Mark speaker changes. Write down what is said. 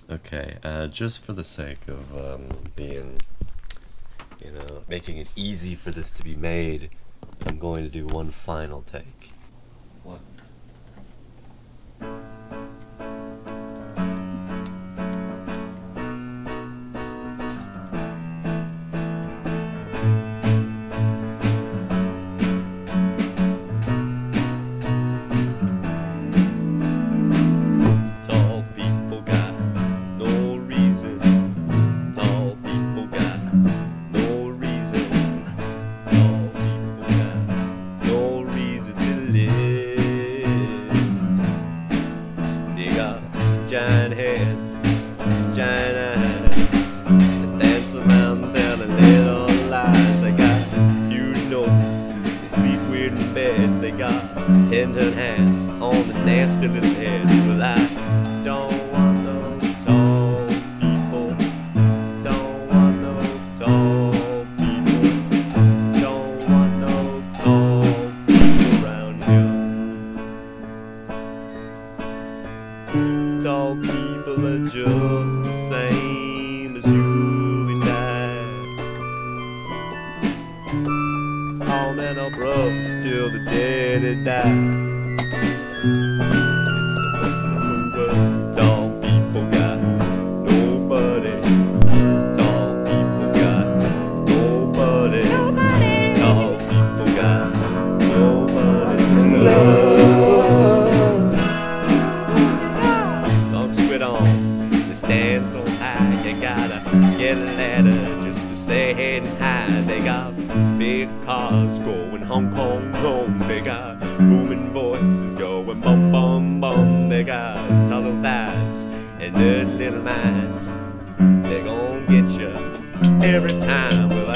Speaker 1: Okay, just for the sake of being, making it easy for this to be made, I'm going to do one final take. One.
Speaker 2: Giant heads, giant eyes, they dance around telling little lies. They got huge noses, they sleep weird in beds. They got 10-ton hats on the nasty little heads. Well, I don't want no tall people, don't want no tall people, don't want no tall people around here. Tall people are just the same as you and I. All men are brothers till the day they die. It's a wonderful world. Tall people got nobody. Tall people got nobody. Tall people got nobody to love. Arms, they stand so high, you gotta get a ladder just to say hey and hi. They got big cars going Hong Kong home. They got booming voices going bum bum bum. They got taller thighs and dirty little minds. They're gonna get you every time.